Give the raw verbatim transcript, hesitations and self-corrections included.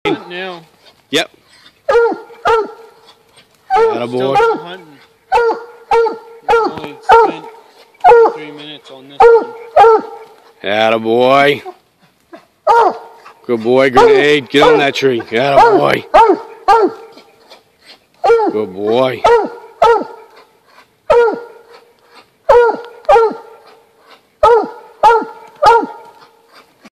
Now. Yep. Still Attaboy. hunting. Only spent three minutes on this one. Attaboy. Good boy, Grenade. Get on that tree. Attaboy. Good boy.